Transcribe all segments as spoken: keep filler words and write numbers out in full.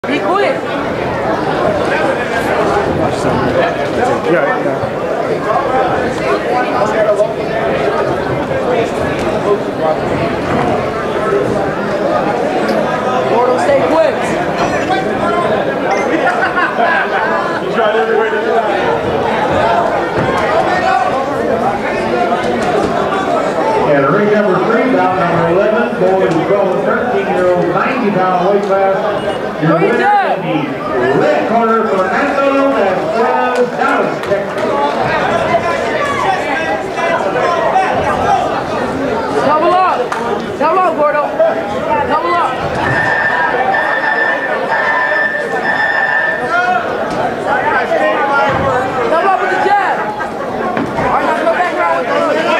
Be quick. Yeah, yeah. Gordo, stay quick. You tried every way to do that. And ring number three, bout number eleven, boys twelve and thirteen year old, ninety pound weight class. Your winner in the red corner, Fernando, as well as Dallas, Texas. Double up. Double up, Gordo. Double up. Double up with the jab. All right, now go back around with the hook.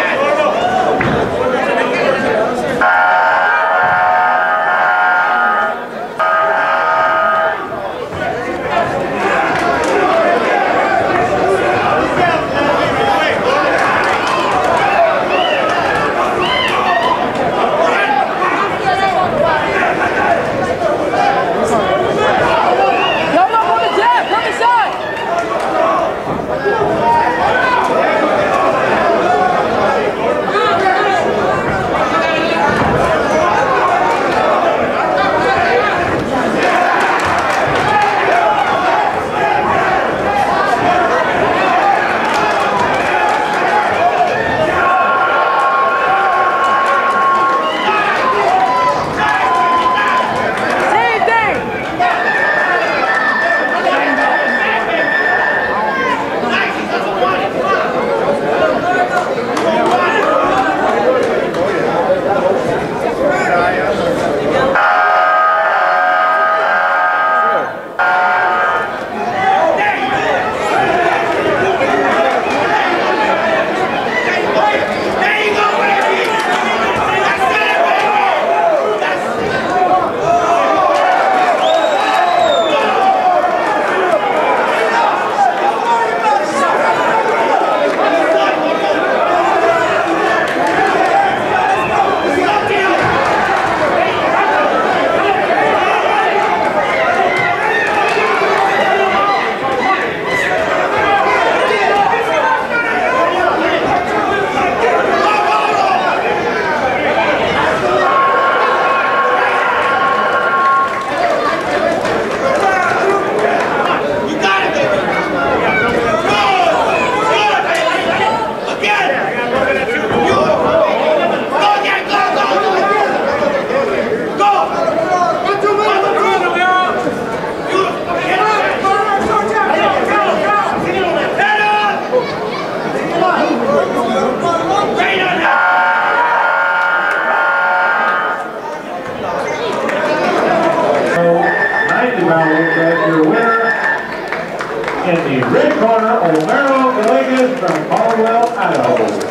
Your winner in the red corner, Omero Gallegos from Caldwell, Idaho.